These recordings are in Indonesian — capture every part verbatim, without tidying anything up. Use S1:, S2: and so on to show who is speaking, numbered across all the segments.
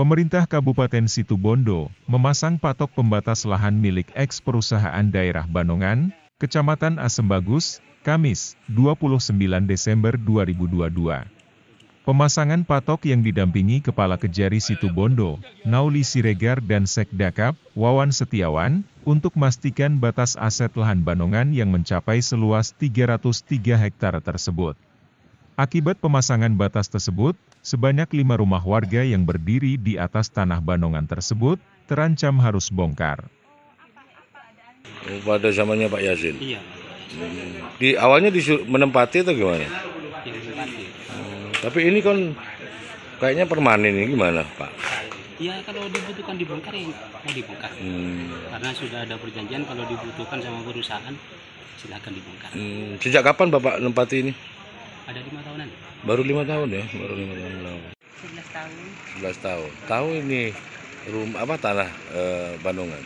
S1: Pemerintah Kabupaten Situbondo memasang patok pembatas lahan milik eks perusahaan daerah Banongan, Kecamatan Asembagus, Kamis, dua puluh sembilan Desember dua ribu dua puluh dua. Pemasangan patok yang didampingi Kepala Kejari Situbondo, Nauli Siregar dan Sekdakap, Wawan Setiawan, untuk memastikan batas aset lahan Banongan yang mencapai seluas tiga ratus tiga hektare tersebut. Akibat pemasangan batas tersebut, sebanyak lima rumah warga yang berdiri di atas tanah Banongan tersebut, terancam harus bongkar.
S2: Pada zamannya Pak Yasin?
S3: Iya.
S2: Hmm. Di awalnya disur- menempati atau gimana?
S3: Ya, menempati.
S2: Hmm. Tapi ini kan kayaknya permanen, ini gimana Pak?
S3: Iya, kalau dibutuhkan dibongkar ya mau dibongkar. Hmm. Karena sudah ada perjanjian kalau dibutuhkan sama perusahaan, silakan dibongkar.
S2: Hmm. Sejak kapan Bapak nempati ini?
S3: Ada lima tahunan.
S2: Baru lima tahun ya? Baru lima tahun lalu.
S4: sebelas tahun.
S2: sebelas tahun. Tahu ini rumah apa tanah eh, Banongan?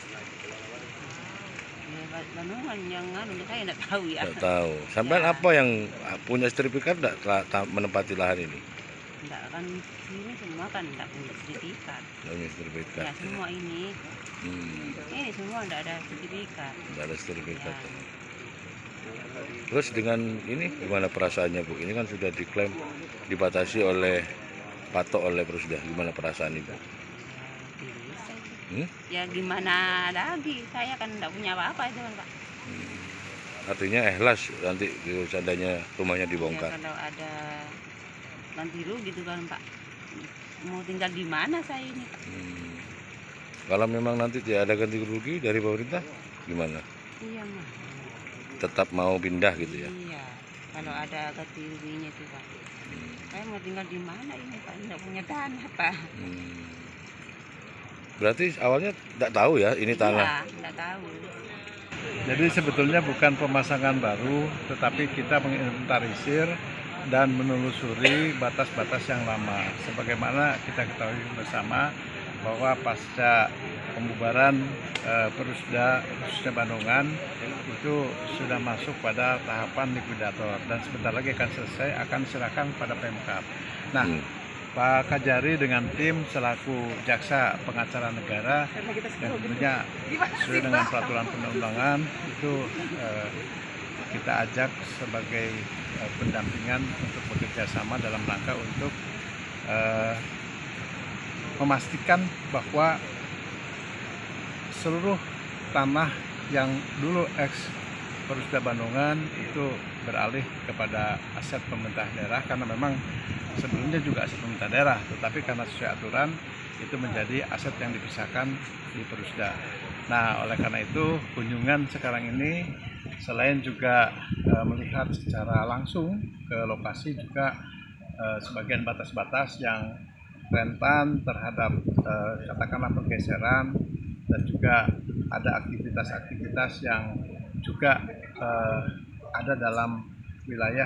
S4: Ya, Banongan yang anu saya tidak tahu ya.
S2: Tidak tahu. Sampai
S4: Ya.
S2: apa yang punya sertifikat tidak menempati lahan ini?
S4: Enggak kan ini semua kan tidak punya sertifikat.
S2: Tidak punya sertifikat.
S4: Ya semua ini.
S2: Hmm.
S4: Ini semua tidak ada sertifikat.
S2: Tidak ada sertifikat.
S4: Ya.
S2: Terus dengan ini gimana perasaannya Bu? Ini kan sudah diklaim dibatasi oleh patok oleh Perusda. Gimana perasaan Ibu? Hmm?
S4: Ya gimana lagi, saya kan tidak punya apa-apa itu kan Pak.
S2: Hmm. Artinya ikhlas nanti seandainya rumahnya dibongkar.
S4: Ya, kalau ada ganti rugi gitu kan Pak. Mau tinggal di mana saya ini Pak?
S2: Hmm. Kalau memang nanti tidak ada ganti rugi dari pemerintah, gimana?
S4: Iya mah.
S2: Tetap mau pindah gitu ya?
S4: Iya, kalau ada ganti ruginya itu Pak. Hmm. Saya mau tinggal di mana ini Pak? Tidak punya tanah Pak. Hmm.
S2: Berarti awalnya tidak tahu ya ini tanah?
S4: Iya, tidak tahu.
S5: Jadi sebetulnya bukan pemasangan baru, tetapi kita menginventarisir dan menelusuri batas-batas yang lama. Sebagaimana kita ketahui bersama bahwa pasca pembubaran eh, Perusda, khususnya Banongan, itu sudah masuk pada tahapan likuidator dan sebentar lagi akan selesai, akan serahkan pada Pemkab. Nah, hmm. Pak Kajari dengan tim selaku jaksa pengacara negara yang tentunya sesuai dengan peraturan perundang-undangan itu eh, kita ajak sebagai eh, pendampingan untuk bekerja sama dalam rangka untuk eh, memastikan bahwa seluruh tanah yang dulu eks Perusda Banongan itu beralih kepada aset pemerintah daerah karena memang sebelumnya juga aset pemerintah daerah, tetapi karena sesuai aturan itu menjadi aset yang dipisahkan di Perusda. Nah, oleh karena itu kunjungan sekarang ini selain juga e, melihat secara langsung ke lokasi juga e, sebagian batas-batas yang rentan terhadap e, katakanlah pergeseran dan juga ada aktivitas-aktivitas yang juga eh, ada dalam wilayah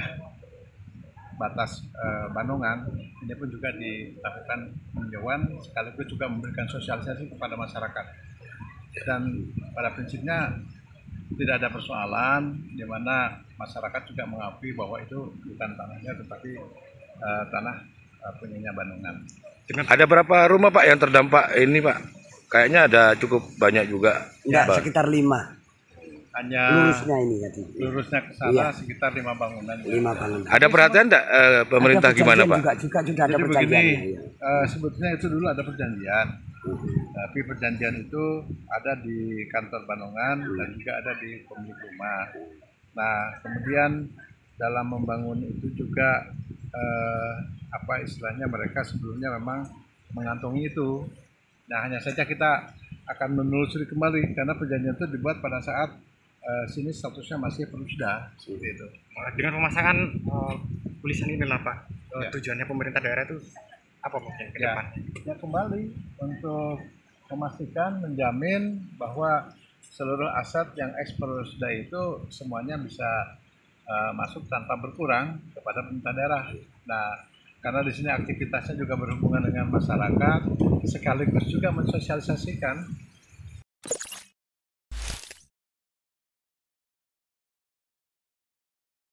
S5: batas eh, Banongan. Ini pun juga dilakukan peninjauan sekaligus juga memberikan sosialisasi kepada masyarakat. Dan pada prinsipnya tidak ada persoalan di mana masyarakat juga mengakui bahwa itu bukan tanahnya tetapi eh, tanah eh, punyanya Banongan.
S2: Ada berapa rumah Pak yang terdampak ini Pak? Kayaknya ada cukup banyak juga.
S6: Enggak, sekitar lima.
S5: Hanya
S6: lurusnya ini tadi.
S5: Lurusnya ke sana iya. Sekitar lima bangunan.
S6: Lima bangunan.
S2: Ada perhatian enggak eh, pemerintah
S6: ada
S2: gimana Pak?
S6: Juga juga juga ada
S5: Jadi
S6: perjanjian.
S5: Begini, uh, sebetulnya itu dulu ada perjanjian. Uh-huh. Tapi perjanjian itu ada di kantor Banongan uh-huh. dan juga ada di pemilik rumah. Nah, kemudian dalam membangun itu juga uh, apa istilahnya mereka sebelumnya memang mengantongi itu. Nah, hanya saja kita akan menelusuri kembali karena perjanjian itu dibuat pada saat Uh, sini statusnya masih Perusda seperti itu.
S7: Dengan pemasangan uh, tulisan ini lah Pak,
S5: ya.
S7: Tujuannya pemerintah daerah itu apa mungkin ke
S5: ya.
S7: depan?
S5: Ya kembali untuk memastikan, menjamin bahwa seluruh aset yang eks Perusda itu semuanya bisa uh, masuk tanpa berkurang kepada pemerintah daerah. Nah, karena di sini aktivitasnya juga berhubungan dengan masyarakat, sekaligus juga mensosialisasikan